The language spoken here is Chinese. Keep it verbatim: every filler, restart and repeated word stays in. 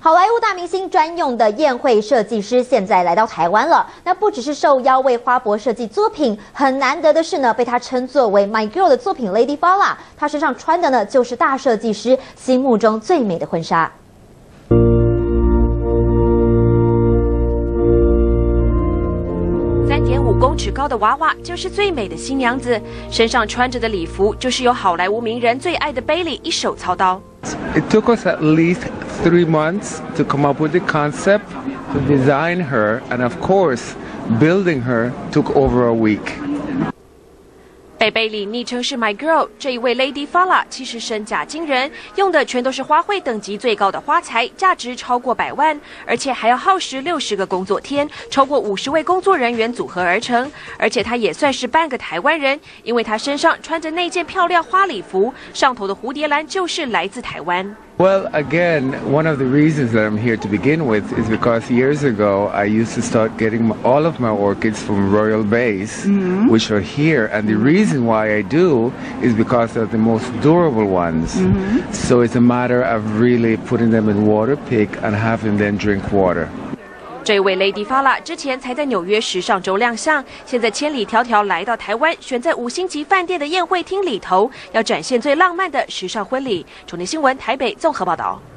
好莱坞大明星专用的宴会设计师现在来到台湾了。那不只是受邀为花博设计作品，很难得的是呢，被他称作为 My Girl 的作品 Lady Fala， 她身上穿的呢就是大设计师心目中最美的婚纱。 三点五公尺高的娃娃就是最美的新娘子，身上穿着的礼服就是由好莱坞名人最爱的贝利一手操刀。 It took us at least three months to come up with the concept, to design her, and of course, building her took over a week. 被贝里昵称是 My Girl， 这一位 Lady Fala 其实身价惊人，用的全都是花卉等级最高的花材，价值超过百万，而且还要耗时六十个工作天，超过五十位工作人员组合而成。而且她也算是半个台湾人，因为她身上穿着那件漂亮花礼服，上头的蝴蝶兰就是来自台湾。 Well, again, one of the reasons that I'm here to begin with is because years ago I used to start getting all of my orchids from Royal Bays, mm-hmm. which are here. And the reason why I do is because they're the most durable ones. Mm-hmm. So it's a matter of really putting them in water pick and having them drink water. 这位 Lady Fala 之前才在纽约时尚周亮相，现在千里迢迢来到台湾，选在五星级饭店的宴会厅里头，要展现最浪漫的时尚婚礼。中天新闻台北综合报道。